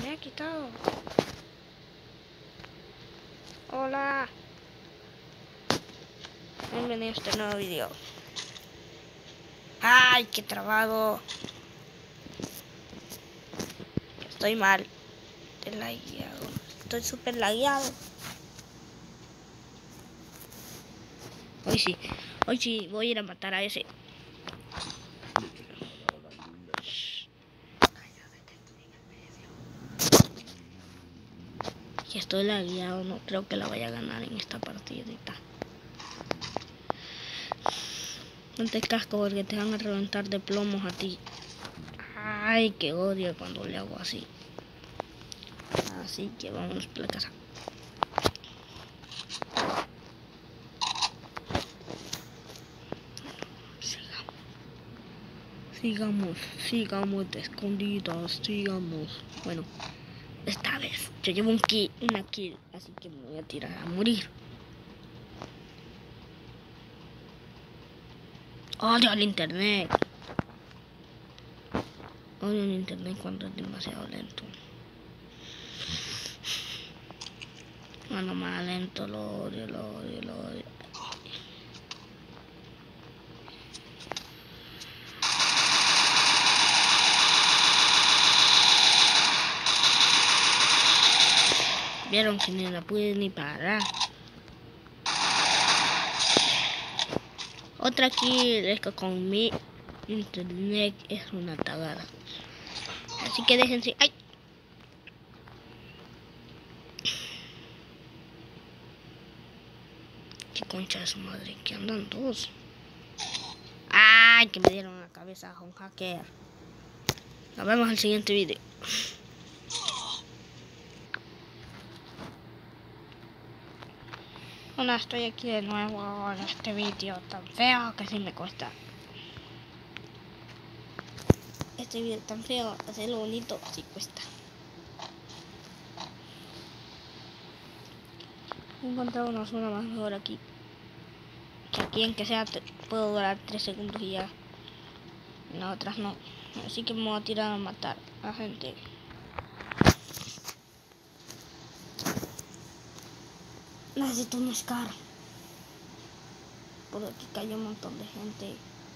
me ha quitado. Hola. Bienvenido a este nuevo video. ¡Ay, qué trabado! Estoy mal. Estoy lagueado. Estoy súper lagueado. Hoy sí, voy a ir a matar a ese. Ya estoy lagueado, no creo que la vaya a ganar en esta partidita. No te casco porque te van a reventar de plomos a ti. Ay, qué odio cuando le hago así. Así que vámonos por la casa. Sigamos de escondidas, sigamos. Bueno, esta vez yo llevo una kill, así que me voy a tirar a morir. Odio el internet. Odio el internet cuando es demasiado lento. Cuando más lento lo odio. Vieron que ni la pude ni parar. Otra kill es que con mi internet es una tagada. Así que déjense. ¡Ay! Qué concha de su madre, que andan dos. ¡Ay! Que me dieron la cabeza a un hacker. Nos vemos en el siguiente video. Hola, estoy aquí de nuevo en este vídeo tan feo que sí me cuesta. Este video tan feo, hacerlo bonito, así cuesta. He encontrado una zona más mejor aquí. Que aquí en que sea puedo durar 3 segundos y ya. En las otras no. Así que me voy a tirar a matar a gente. Necesito un Scar. Por aquí cayó un montón de gente.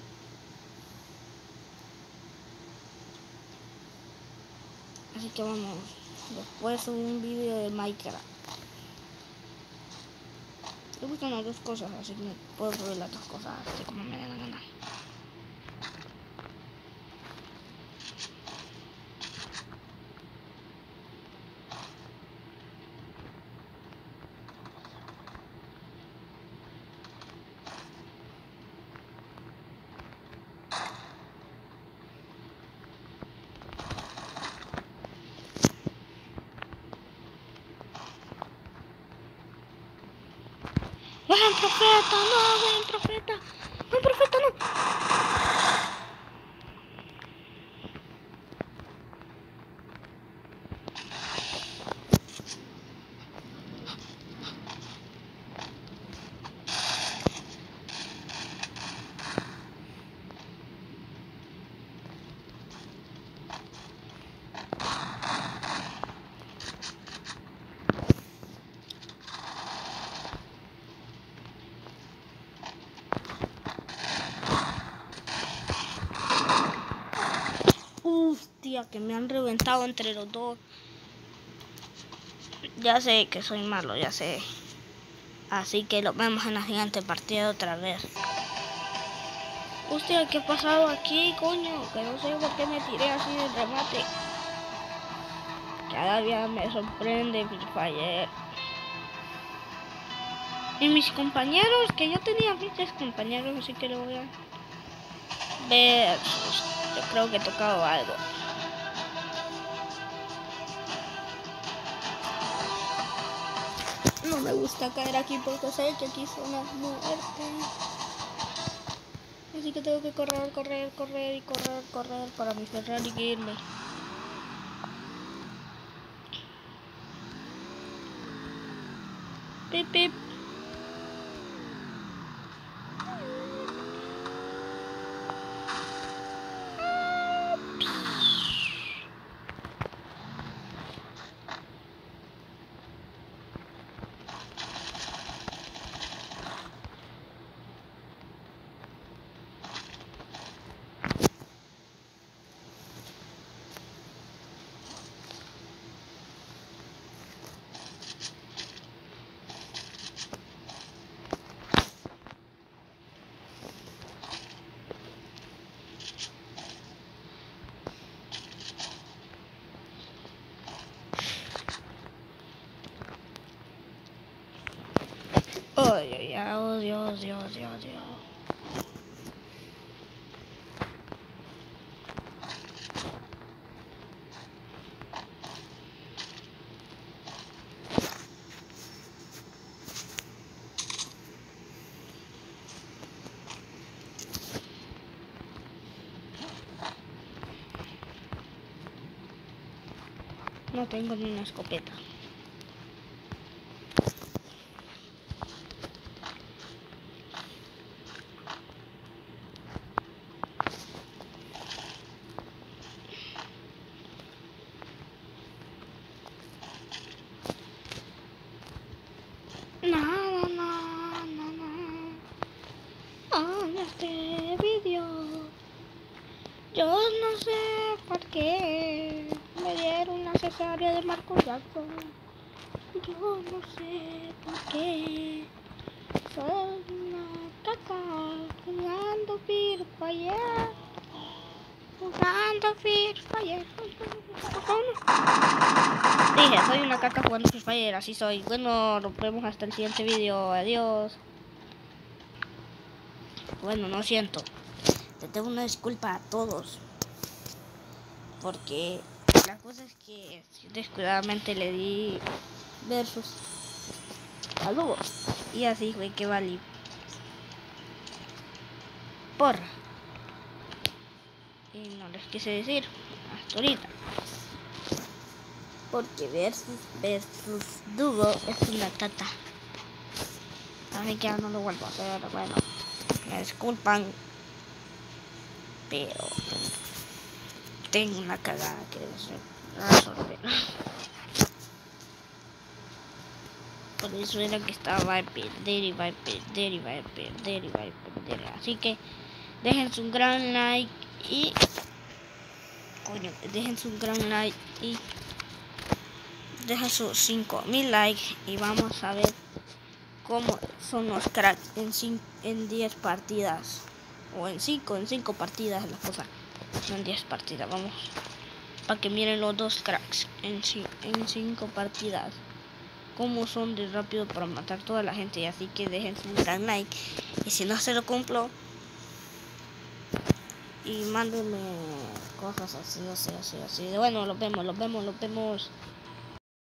Así que vamos. Después subo un video de Minecraft. Me gustan las dos cosas, así que puedo subir las dos cosas así como me dé la gana. ¡Buen profeta! ¡No! ¡Buen profeta! ¡Buen profeta! ¡No! Hostia, que me han reventado entre los dos. Ya sé que soy malo, ya sé. Así que lo vemos en la siguiente partida otra vez. Hostia, ¿qué ha pasado aquí, coño? Que no sé por qué me tiré así de remate. Cada día me sorprende Free Fire. Y mis compañeros, que yo tenía muchos compañeros, así que lo voy a ver. Yo creo que he tocado algo. No me gusta caer aquí porque sé que aquí son las muertes. Así que tengo que correr para mi Ferrari y irme. Pip, pip. Oh, Dios, Dios, Dios, Dios. No tengo ni una escopeta. En este vídeo yo no sé por qué me dieron una cesárea de Marco Jackson. Yo no sé por qué soy una caca jugando Free Fire. Dije, soy una caca jugando Free Fire, así soy. Bueno, nos vemos hasta el siguiente vídeo. Adiós. Bueno, no siento. Te tengo una disculpa a todos. Porque la cosa es que descuidadamente le di versus a Lugo. Y así fue que valí. Porra. Y no les quise decir hasta ahorita. Porque versus Lugo es una tata. Así que ya no lo vuelvo a hacer. Bueno, me disculpan. Pero tengo una cagada que resolver. Por eso era que estaba a perder y va a perder y va a perder y va a perder. Así que dejen su gran like y... Coño, dejen su gran like y... Dejen sus 5000 likes y vamos a ver cómo son los cracks en 10 partidas. O en 5 partidas la cosa. No en 10 partidas, vamos. Para que miren los dos cracks en 5 partidas. Cómo son de rápido para matar toda la gente. Así que dejen un gran like. Y si no se lo cumplo, y mándenme cosas así. Bueno, los vemos.